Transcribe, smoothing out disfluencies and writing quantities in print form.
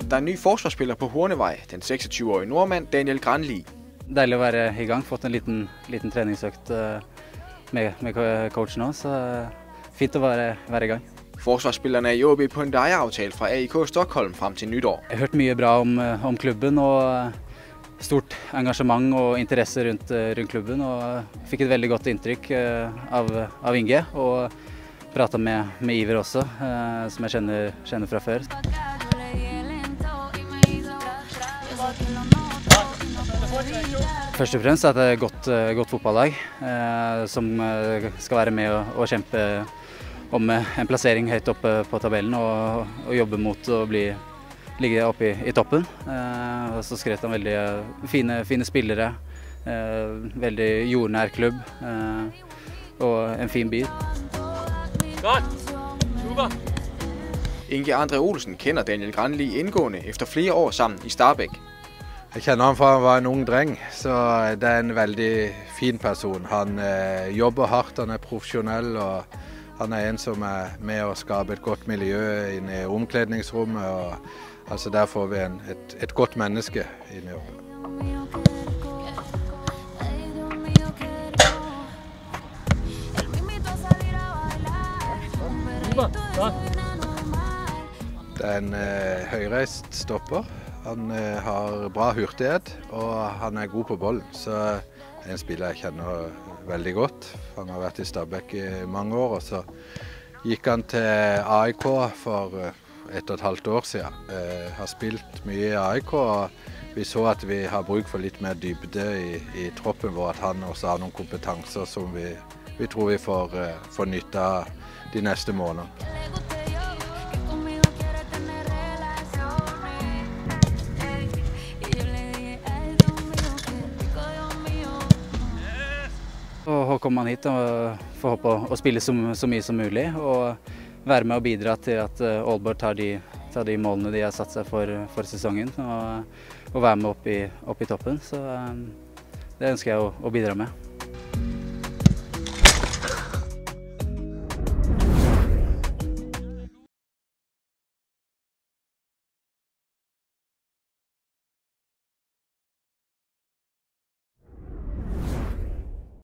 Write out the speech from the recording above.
Der er en ny forsvarsspiller på Hornevej, den 26-årige nordmand Daniel Granli. Deilig å være i gang, fått en liten treningsøkt med coachen nå, så fint å være i gang. Forsvarsspillerne er jobbet på en lejeaftale fra AIK Stockholm frem til nyttår. Jeg har hørt mye bra om klubben og stort engasjement og interesse rundt klubben, og fikk et veldig godt inntrykk av Inge, og pratet med Iver også, som jeg kjenner fra før. Først og fremst er det et godt fotballag som skal være med og kjempe om en plassering høyt oppe på tabellen og jobbe mot å ligge oppe i toppen. Så skrøt han veldig fine spillere, veldig jordnær klubb og en fin by. Inge André Olsen kender Daniel Granli indgående efter flere år sammen i Stabæk. Jeg kjenner han fra han var en ung dreng, så det er en veldig fin person. Han jobber hardt, han er profesjonell, og han er en som er med å skape et godt miljø inne i omkledningsrommet. Og altså der får vi et godt menneske inne i oppe. Det er en høyreist stopper. Han har bra hurtighet, og han er god på bollen. Så er en spiller jeg kjenner veldig godt. Han har vært i Stabæk i mange år, og så gikk han til AIK for 1,5 år siden. Har spilt mye i AIK, og vi så at vi har bruk for litt mer dybde i troppen vår, at han også har noen kompetanser som vi tror vi får nytte av de neste månedene. Og kommer man hit og får håpe å spille så mye som mulig, og være med og bidra til at Aalborg tar de målene de har satt seg for sesongen, og være med opp i toppen. Så det ønsker jeg å bidra med.